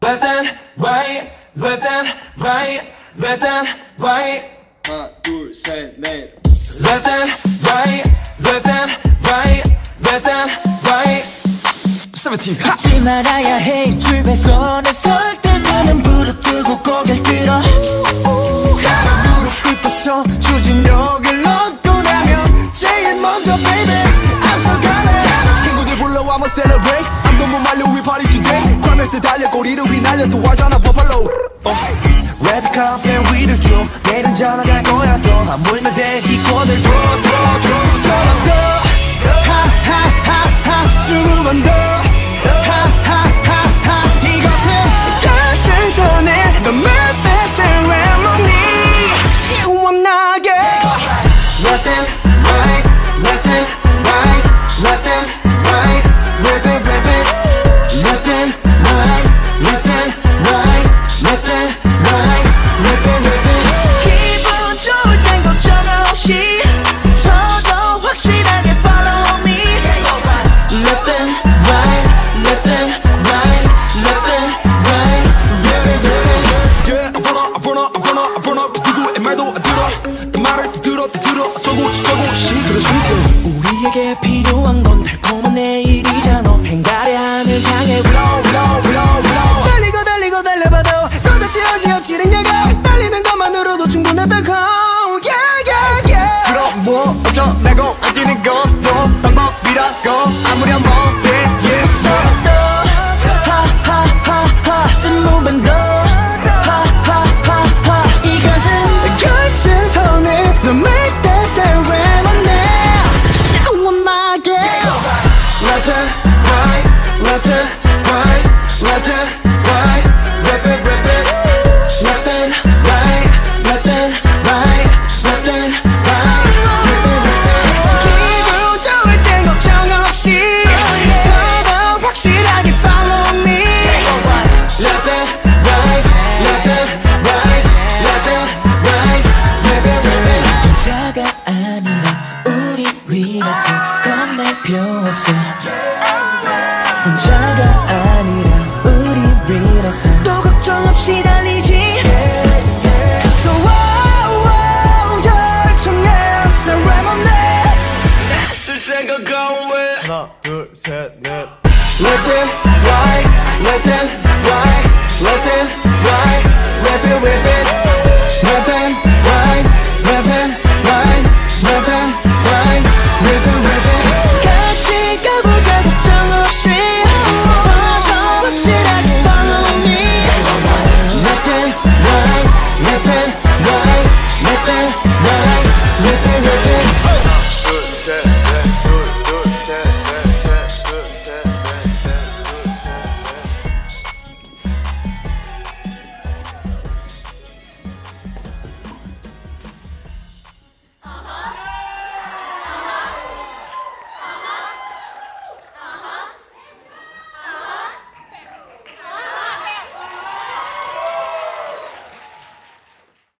left and right, left and right, left and right. 하나 둘 셋 넷. Left and right, left and right, left and right. 17. 잊지 말아야 해 줄배선에 설 때 눈은 부릅뜨고 고개를 들어 무릎 꿇고서 추진력을 얻고 나면 제일 먼저 baby 앞서가네. 친구들 불러와 한번 celebrate. I'm 너무 말려 we party today. 과메스 달려 꼬리를 휘날려 도와줘나 버팔로. Red carpet 위를 쭉 내일은 전화갈 거야 또 하물며 대기권을 줘 서로 더 하하하하 20번 더 하하하하 이것은 결승선에 The Memphis Ceremony 시원하게 Left and right, left and right, left and right, rip it, rip it. Left and right, left and right, left and right, rip it, rip it. 기분 좋을 땐 걱정 없이 서서 확실하게 follow me Left and right, left and right, left and right, rip it, rip it. Yeah, I burn up 누구의 말도 안 들어 내 말을 들어 어쩌고 시그러 슈트 우리에게 필요한 건 달콤한 내일이잖아 행가래 하늘 향해 blow 달리고 달려봐도 도대체 어지럽지는 얘가 달리는 것만으로도 충분하다고 yeah. 그럼 뭐 어쩌라고 안 뛰는 것도 방법이라고 아무리 한번 되겠어 하하하하 스무번 더 하하하하 이것은 결승선에 너 make that ceremony 시원하게 Left and right, left and right, left and right, rip it, rip it. Left and right, left and right, left and right, rip it, rip it. 기분 좋을 땐 걱정 없이 더더 확실하게 follow me Left and right, left and right, left and right, rip it, rip it. 자가 아니라 우리 위라서 겁낼 필요 없어 혼자가 아니라 우리 위라서 또 걱정 없이 달리지 So 열정의 ceremony 쓸 생각 왜? 하나 둘 셋 넷 Left and